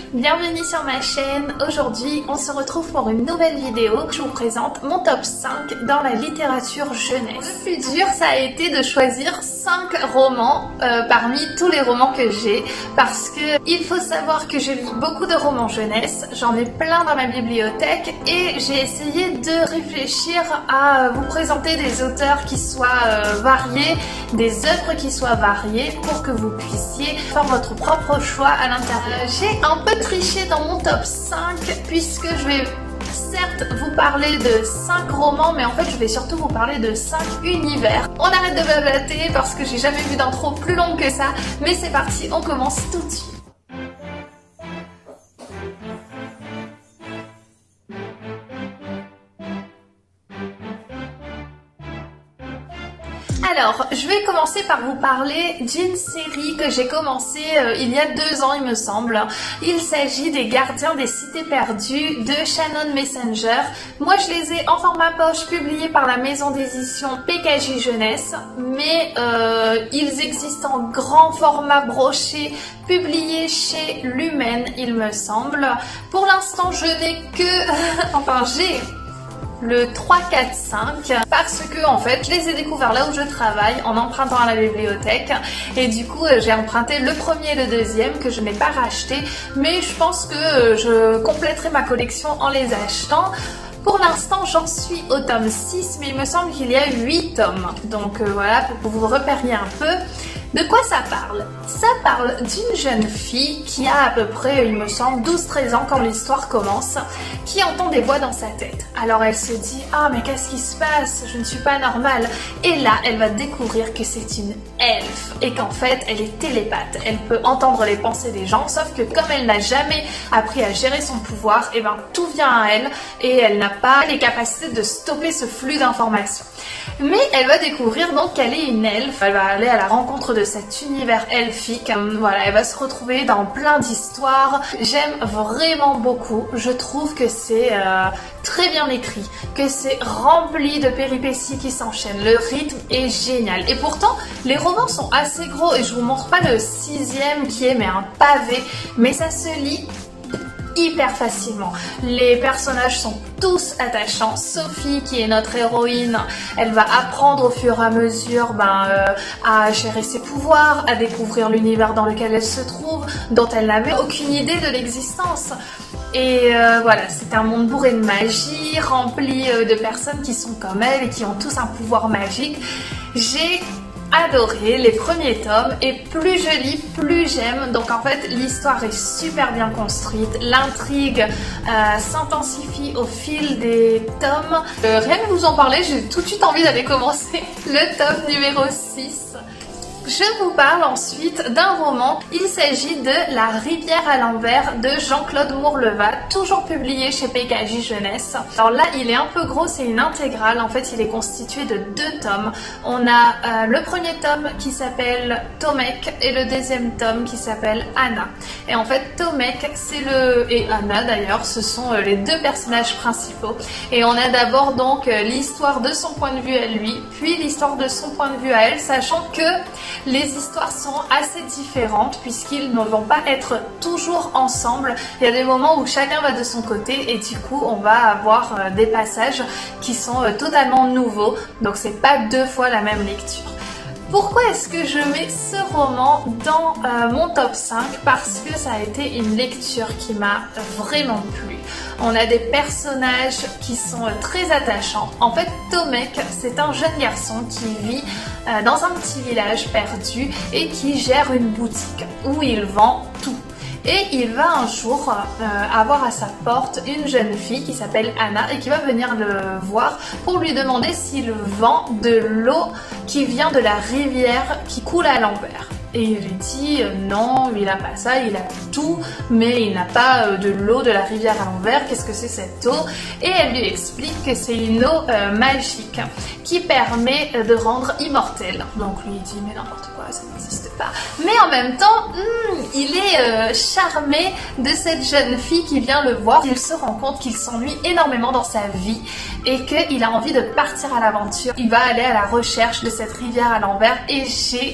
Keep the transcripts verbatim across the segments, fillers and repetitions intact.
Bienvenue sur ma chaîne. Aujourd'hui on se retrouve pour une nouvelle vidéo. Je vous présente mon top cinq dans la littérature jeunesse. Le plus dur ça a été de choisir cinq romans euh, parmi tous les romans que j'ai, parce que il faut savoir que je lis beaucoup de romans jeunesse, j'en ai plein dans ma bibliothèque et j'ai essayé de réfléchir à vous présenter des auteurs qui soient euh, variés, des œuvres qui soient variées pour que vous puissiez faire votre propre choix à l'intérieur. J'ai un peu triché dans mon top cinq puisque je vais certes vous parler de cinq romans, mais en fait je vais surtout vous parler de cinq univers. On arrête de blablater parce que j'ai jamais vu d'intro plus longue que ça, mais c'est parti, on commence tout de suite. Alors, je vais commencer par vous parler d'une série que j'ai commencé euh, il y a deux ans, il me semble. Il s'agit des Gardiens des Cités Perdues de Shannon Messenger. Moi, je les ai en format poche publiés par la maison d'édition P K J Jeunesse, mais euh, ils existent en grand format broché, publié chez Lumen, il me semble. Pour l'instant, je n'ai que... enfin, j'ai... le trois, quatre, cinq parce que en fait je les ai découverts là où je travaille en empruntant à la bibliothèque et du coup j'ai emprunté le premier et le deuxième que je n'ai pas racheté, mais je pense que je compléterai ma collection en les achetant. Pour l'instant j'en suis au tome six, mais il me semble qu'il y a huit tomes, donc euh, voilà, pour que vous repériez un peu. De quoi ça parle? Ça parle d'une jeune fille qui a à peu près, il me semble, douze treize ans quand l'histoire commence, qui entend des voix dans sa tête. Alors elle se dit « Ah mais qu'est-ce qui se passe? Je ne suis pas normale ». Et là, elle va découvrir que c'est une elfe et qu'en fait, elle est télépathe. Elle peut entendre les pensées des gens, sauf que comme elle n'a jamais appris à gérer son pouvoir, et ben tout vient à elle et elle n'a pas les capacités de stopper ce flux d'informations. Mais elle va découvrir donc qu'elle est une elfe, elle va aller à la rencontre de cet univers elfique, voilà, elle va se retrouver dans plein d'histoires. J'aime vraiment beaucoup, je trouve que c'est euh, très bien écrit, que c'est rempli de péripéties qui s'enchaînent, le rythme est génial. Et pourtant, les romans sont assez gros et je vous montre pas le sixième qui est mais un pavé, mais ça se lit hyper facilement. Les personnages sont tous attachants. Sophie, qui est notre héroïne, elle va apprendre au fur et à mesure ben, euh, à gérer ses pouvoirs, à découvrir l'univers dans lequel elle se trouve, dont elle n'avait aucune idée de l'existence. Et euh, voilà, c'est un monde bourré de magie, rempli euh, de personnes qui sont comme elle et qui ont tous un pouvoir magique. J'ai adoré les premiers tomes et plus je lis, plus j'aime. Donc en fait l'histoire est super bien construite, l'intrigue euh, s'intensifie au fil des tomes. Euh, rien que vous en parler, j'ai tout de suite envie d'aller commencer le tome numéro six. Je vous parle ensuite d'un roman, il s'agit de La rivière à l'envers de Jean-Claude Mourleva, toujours publié chez P K J Jeunesse. Alors là il est un peu gros, c'est une intégrale, en fait il est constitué de deux tomes. On a euh, le premier tome qui s'appelle Tomek et le deuxième tome qui s'appelle Anna. Et en fait Tomek c'est le... et Anna d'ailleurs, ce sont euh, les deux personnages principaux. Et on a d'abord donc euh, l'histoire de son point de vue à lui, puis l'histoire de son point de vue à elle, sachant que les histoires sont assez différentes puisqu'ils ne vont pas être toujours ensemble. Il y a des moments où chacun va de son côté et du coup on va avoir euh, des passages qui sont euh, totalement nouveaux. Donc c'est pas deux fois la même lecture. Pourquoi est-ce que je mets ce roman dans euh, mon top cinq? Parce que ça a été une lecture qui m'a vraiment plu. On a des personnages qui sont euh, très attachants. En fait, Tomek, c'est un jeune garçon qui vit euh, dans un petit village perdu et qui gère une boutique où il vend tout. Et il va un jour euh, avoir à sa porte une jeune fille qui s'appelle Anna et qui va venir le voir pour lui demander s'il vend de l'eau qui vient de la rivière qui coule à l'envers. Et il lui dit euh, non, il n'a pas ça, il a tout, mais il n'a pas euh, de l'eau de la rivière à l'envers, qu'est-ce que c'est cette eau? Et elle lui explique que c'est une eau euh, magique qui permet euh, de rendre immortel. Donc lui il dit mais n'importe quoi, ça n'existe pas. Mais en même temps, hmm, il est euh, charmé de cette jeune fille qui vient le voir. Il se rend compte qu'il s'ennuie énormément dans sa vie et qu'il a envie de partir à l'aventure. Il va aller à la recherche de cette rivière à l'envers et j'ai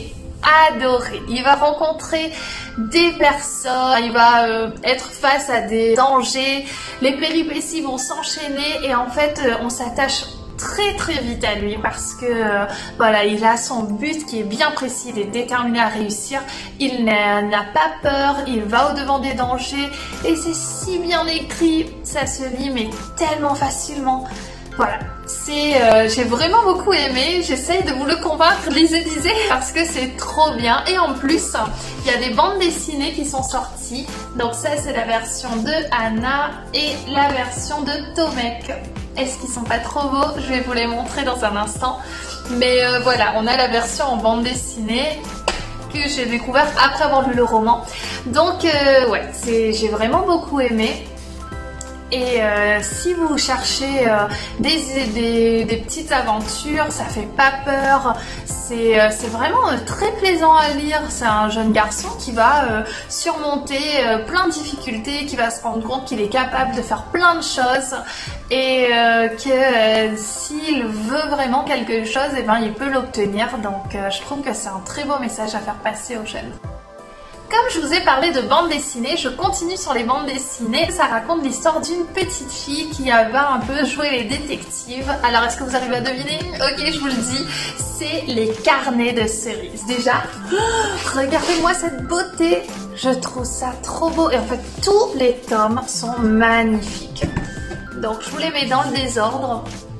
adorer. Il va rencontrer des personnes, il va euh, être face à des dangers, les péripéties vont s'enchaîner et en fait euh, on s'attache très très vite à lui parce que euh, voilà, il a son but qui est bien précis, il est déterminé à réussir, il n'a pas peur, il va au devant des dangers et c'est si bien écrit, ça se lit mais tellement facilement. Voilà, c'est, euh, j'ai vraiment beaucoup aimé, j'essaye de vous le convaincre, lisez, lisez, parce que c'est trop bien. Et en plus, il y a des bandes dessinées qui sont sorties, donc ça c'est la version de Anna et la version de Tomek. Est-ce qu'ils sont pas trop beaux? Je vais vous les montrer dans un instant. Mais euh, voilà, on a la version en bande dessinée que j'ai découverte après avoir lu le roman. Donc euh, ouais, c'est, j'ai vraiment beaucoup aimé. Et euh, si vous cherchez euh, des, des, des petites aventures, ça fait pas peur, c'est euh, vraiment euh, très plaisant à lire. C'est un jeune garçon qui va euh, surmonter euh, plein de difficultés, qui va se rendre compte qu'il est capable de faire plein de choses et euh, que euh, s'il veut vraiment quelque chose, eh ben, il peut l'obtenir. Donc euh, je trouve que c'est un très beau message à faire passer aux jeunes. Comme je vous ai parlé de bande dessinée, je continue sur les bandes dessinées. Ça raconte l'histoire d'une petite fille qui va un peu jouer les détectives. Alors est-ce que vous arrivez à deviner? Ok, je vous le dis, c'est les carnets de Cerise. Déjà, oh, regardez-moi cette beauté, je trouve ça trop beau. Et en fait, tous les tomes sont magnifiques. Donc je vous les mets dans le désordre.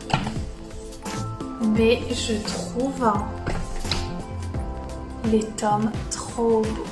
Mais je trouve les tomes trop beaux.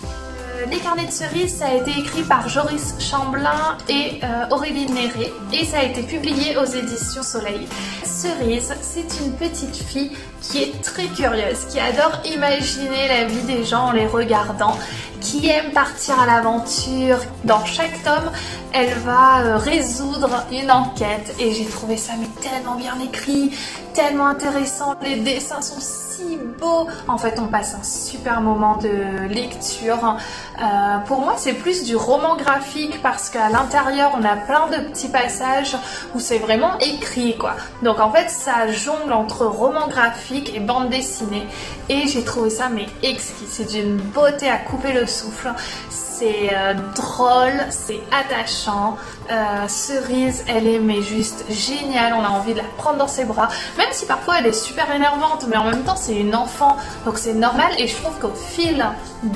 Les carnets de Cerise, ça a été écrit par Joris Chamblin et euh, Aurélie Néré et ça a été publié aux éditions Soleil. Cerise, c'est une petite fille qui est très curieuse, qui adore imaginer la vie des gens en les regardant, qui aime partir à l'aventure. Dans chaque tome, elle va euh, résoudre une enquête et j'ai trouvé ça mais tellement bien écrit, tellement intéressant, les dessins sont si beaux. En fait, on passe un super moment de lecture. Euh, pour moi, c'est plus du roman graphique parce qu'à l'intérieur, on a plein de petits passages où c'est vraiment écrit, quoi. Donc en fait, ça jongle entre roman graphique et bande dessinée et j'ai trouvé ça mais exquis. C'est d'une beauté à couper le souffle. C'est euh, drôle, c'est attachant. Euh, Cerise, elle est mais juste géniale. On a envie de la prendre dans ses bras. Même si parfois elle est super énervante, mais en même temps c'est une enfant, donc c'est normal. Et je trouve qu'au fil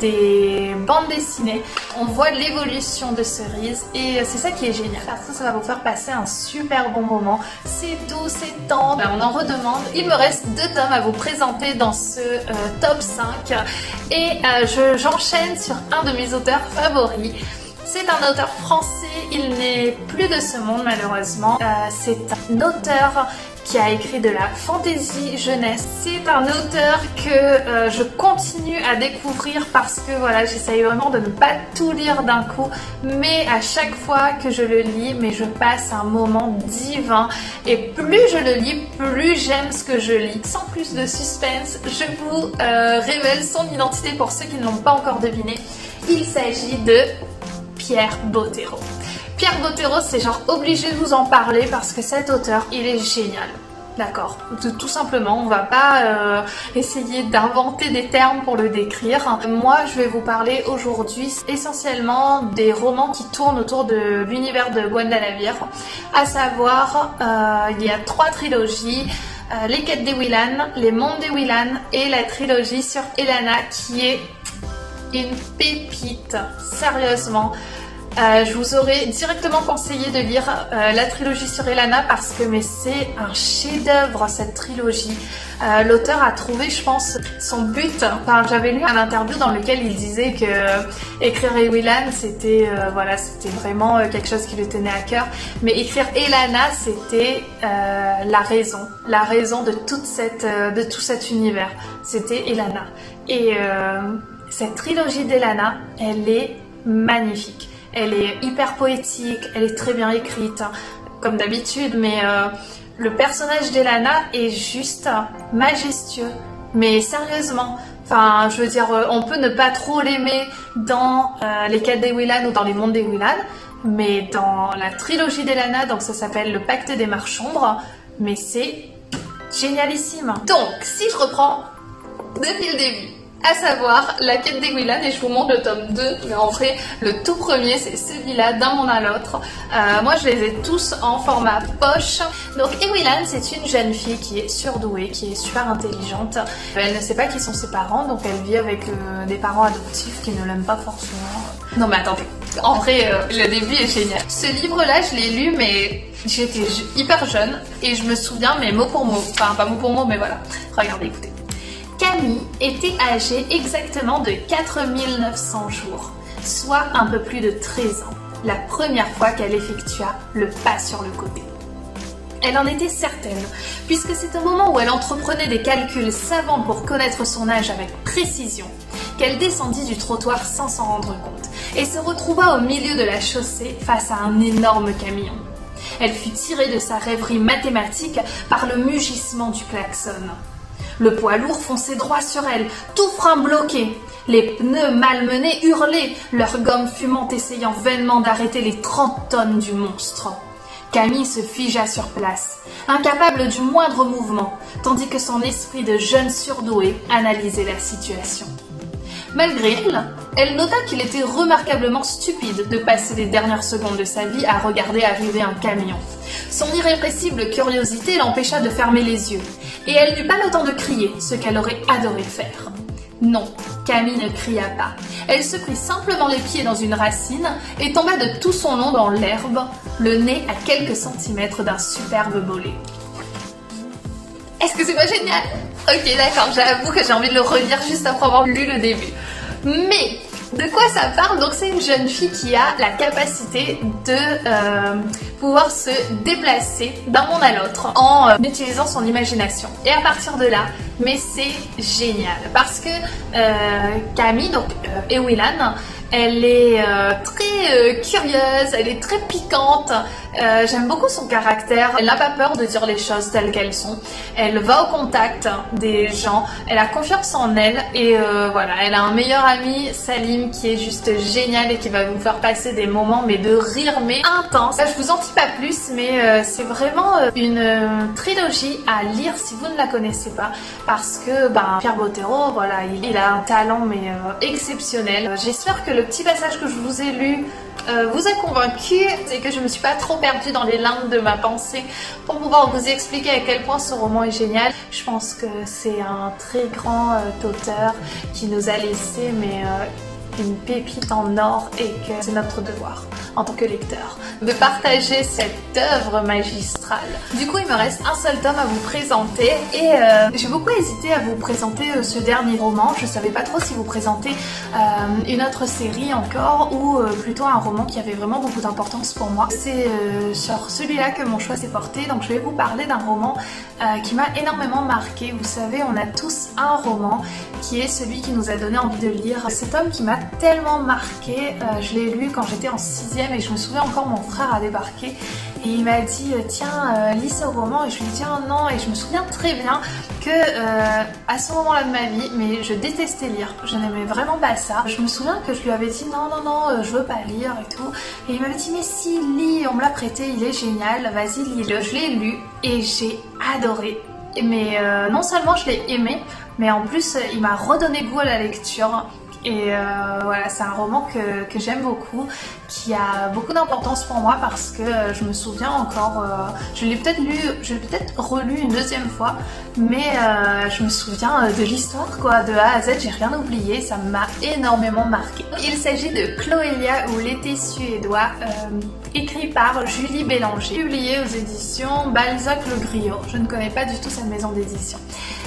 des bandes dessinées, on voit l'évolution de Cerise et c'est ça qui est génial. Parce que ça va vous faire passer un super bon moment. C'est doux, c'est tendre. On en redemande. Il me reste deux tomes à vous présenter dans ce euh, top cinq et euh, je, j'enchaîne sur un de mes auteurs favoris. C'est un auteur français, il n'est plus de ce monde malheureusement. Euh, c'est un auteur qui a écrit de la fantasy jeunesse. C'est un auteur que euh, je continue à découvrir parce que voilà, j'essaye vraiment de ne pas tout lire d'un coup, mais à chaque fois que je le lis, mais je passe un moment divin et plus je le lis, plus j'aime ce que je lis. Sans plus de suspense, je vous euh, révèle son identité pour ceux qui ne l'ont pas encore deviné. Il s'agit de Pierre Bottero. Pierre Bottero, c'est genre obligé de vous en parler parce que cet auteur, il est génial. D'accord, tout simplement, on va pas euh, essayer d'inventer des termes pour le décrire. Moi, je vais vous parler aujourd'hui essentiellement des romans qui tournent autour de l'univers de Gwendalavir. À savoir, euh, il y a trois trilogies. Euh, les quêtes des Willan, les mondes des Willan et la trilogie sur Elana qui est une pépite, sérieusement. Euh, je vous aurais directement conseillé de lire euh, la trilogie sur Elana parce que mais c'est un chef-d'œuvre cette trilogie. Euh, L'auteur a trouvé, je pense, son but. Enfin, j'avais lu un interview dans lequel il disait que euh, écrire Willan, c'était euh, voilà, c'était vraiment euh, quelque chose qui lui tenait à cœur. Mais écrire Elana, c'était euh, la raison, la raison de toute cette, euh, de tout cet univers. C'était Elana. Et euh, cette trilogie d'Elana, elle est magnifique. Elle est hyper poétique, elle est très bien écrite, comme d'habitude, mais euh, le personnage d'Elana est juste majestueux. Mais sérieusement, enfin, je veux dire, on peut ne pas trop l'aimer dans euh, les quêtes des Willan ou dans les mondes des Willan, mais dans la trilogie d'Elana, donc ça s'appelle Le Pacte des Marchombres, mais c'est génialissime. Donc, si je reprends depuis le début, à savoir La Quête d'Egwillan, et je vous montre le tome deux, mais en vrai le tout premier c'est celui-là d'un moment à l'autre. Euh, moi je les ai tous en format poche. Donc Egwillan, c'est une jeune fille qui est surdouée, qui est super intelligente. Elle ne sait pas qui sont ses parents, donc elle vit avec euh, des parents adoptifs qui ne l'aiment pas forcément. Non mais attendez, en vrai euh, le début est génial. Ce livre là je l'ai lu mais j'étais hyper jeune et je me souviens mais mot pour mot, enfin pas mot pour mot mais voilà, regardez, écoutez. Camille était âgée exactement de quatre mille neuf cents jours, soit un peu plus de treize ans, la première fois qu'elle effectua le pas sur le côté. Elle en était certaine, puisque c'est au moment où elle entreprenait des calculs savants pour connaître son âge avec précision, qu'elle descendit du trottoir sans s'en rendre compte, et se retrouva au milieu de la chaussée face à un énorme camion. Elle fut tirée de sa rêverie mathématique par le mugissement du klaxon. Le poids lourd fonçait droit sur elle, tout frein bloqué. Les pneus malmenés hurlaient, leur gomme fumante essayant vainement d'arrêter les trente tonnes du monstre. Camille se figea sur place, incapable du moindre mouvement, tandis que son esprit de jeune surdoué analysait la situation. Malgré elle, elle nota qu'il était remarquablement stupide de passer les dernières secondes de sa vie à regarder arriver un camion. Son irrépressible curiosité l'empêcha de fermer les yeux, et elle n'eut pas le temps de crier, ce qu'elle aurait adoré faire. Non, Camille ne cria pas. Elle se prit simplement les pieds dans une racine et tomba de tout son long dans l'herbe, le nez à quelques centimètres d'un superbe bolet. Est-ce que c'est pas génial? Ok, d'accord, j'avoue que j'ai envie de le relire juste après avoir lu le début. Mais de quoi ça parle? Donc c'est une jeune fille qui a la capacité de euh, pouvoir se déplacer d'un monde à l'autre en euh, utilisant son imagination. Et à partir de là, mais c'est génial parce que euh, Camille, donc euh, Egwillan, elle est euh, très euh, curieuse, elle est très piquante. Euh, J'aime beaucoup son caractère. Elle n'a pas peur de dire les choses telles qu'elles sont. Elle va au contact des gens. Elle a confiance en elle et euh, voilà, elle a un meilleur ami, Salim, qui est juste génial et qui va vous faire passer des moments mais de rire mais intense. Là, je vous en dis pas plus, mais euh, c'est vraiment euh, une euh, trilogie à lire si vous ne la connaissez pas, parce que ben Pierre Bottero, voilà, il, il a un talent mais euh, exceptionnel. Euh, J'espère que le petit passage que je vous ai lu Euh, vous a convaincu et que je me suis pas trop perdue dans les limbes de ma pensée pour pouvoir vous expliquer à quel point ce roman est génial. Je pense que c'est un très grand euh, auteur qui nous a laissé mais euh, une pépite en or et que c'est notre devoir en tant que lecteur de partager cette œuvre magistrale. Du coup, il me reste un seul tome à vous présenter et euh, j'ai beaucoup hésité à vous présenter euh, ce dernier roman. Je savais pas trop si vous présenter euh, une autre série encore ou euh, plutôt un roman qui avait vraiment beaucoup d'importance pour moi. C'est euh, sur celui-là que mon choix s'est porté, donc je vais vous parler d'un roman euh, qui m'a énormément marqué. Vous savez, on a tous un roman qui est celui qui nous a donné envie de lire. Cet homme qui m'a tellement marqué, euh, je l'ai lu quand j'étais en sixième et je me souviens encore, mon frère a débarqué et il m'a dit euh, tiens euh, lis ce roman, et je lui ai dit ah non, et je me souviens très bien que euh, à ce moment là de ma vie, mais je détestais lire, je n'aimais vraiment pas ça. Je me souviens que je lui avais dit non non non euh, je veux pas lire et tout, et il m'avait dit mais si, lis, on me l'a prêté, il est génial, vas-y lis-le. Je l'ai lu et j'ai adoré, mais euh, non seulement je l'ai aimé, mais en plus il m'a redonné goût à la lecture. Et euh, voilà, c'est un roman que, que j'aime beaucoup, qui a beaucoup d'importance pour moi parce que euh, je me souviens encore, euh, je l'ai peut-être lu, je l'ai peut-être relu une deuxième fois, mais euh, je me souviens de l'histoire quoi, de A à Z, j'ai rien oublié, ça m'a énormément marqué. Il s'agit de Cloélia ou l'été suédois, euh, écrit par Julie Bélanger, publié aux éditions Balzac-le-Griot. Je ne connais pas du tout cette maison d'édition.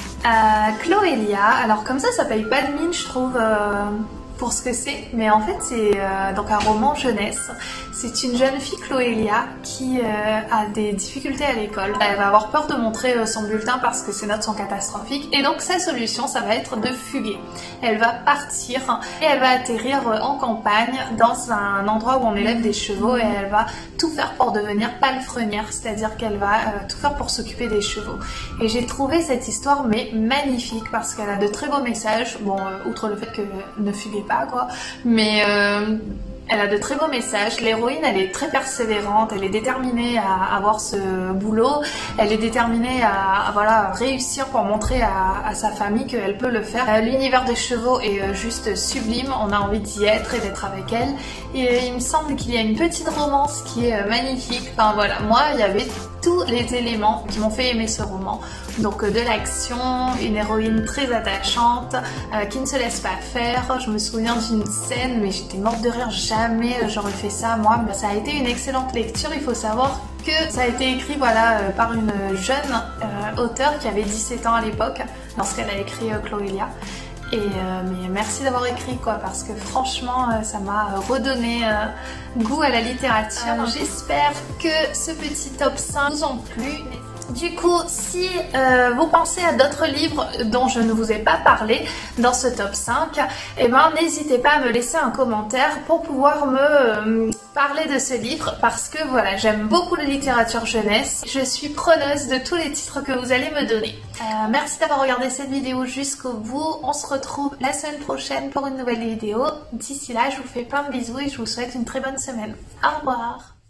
Euh, Cloélia, alors comme ça ça paye pas de mine je trouve euh, pour ce que c'est, mais en fait c'est euh, donc un roman jeunesse. C'est une jeune fille, Cloélia, qui euh, a des difficultés à l'école. Elle va avoir peur de montrer euh, son bulletin parce que ses notes sont catastrophiques, et donc sa solution ça va être de fuguer. Elle va partir et elle va atterrir euh, en campagne dans un endroit où on élève des chevaux, et elle va tout faire pour devenir palefrenière, c'est-à-dire qu'elle va euh, tout faire pour s'occuper des chevaux. Et j'ai trouvé cette histoire mais magnifique parce qu'elle a de très beaux messages, bon euh, outre le fait que ne fuguez pas quoi, mais euh, Elle a de très beaux messages. L'héroïne, elle est très persévérante, elle est déterminée à avoir ce boulot, elle est déterminée à, à voilà, réussir pour montrer à, à sa famille qu'elle peut le faire. Euh, L'univers des chevaux est euh, juste sublime, on a envie d'y être et d'être avec elle. Et euh, il me semble qu'il y a une petite romance qui est euh, magnifique. Enfin voilà, moi il y avait tous les éléments qui m'ont fait aimer ce roman. Donc euh, de l'action, une héroïne très attachante, euh, qui ne se laisse pas faire. Je me souviens d'une scène, mais j'étais morte de rire, jamais euh, j'aurais fait ça moi. Mais ça a été une excellente lecture, il faut savoir que ça a été écrit voilà, euh, par une jeune euh, auteure qui avait dix-sept ans à l'époque, lorsqu'elle a écrit euh, Chloélia. Et euh, mais merci d'avoir écrit quoi, parce que franchement euh, ça m'a redonné euh, goût à la littérature. Euh, J'espère que ce petit top cinq vous a plu. Du coup, si euh, vous pensez à d'autres livres dont je ne vous ai pas parlé dans ce top cinq, eh ben, n'hésitez pas à me laisser un commentaire pour pouvoir me euh, parler de ce livre, parce que voilà, j'aime beaucoup la littérature jeunesse. Je suis preneuse de tous les titres que vous allez me donner. Euh, merci d'avoir regardé cette vidéo jusqu'au bout. On se retrouve la semaine prochaine pour une nouvelle vidéo. D'ici là, je vous fais plein de bisous et je vous souhaite une très bonne semaine. Au revoir!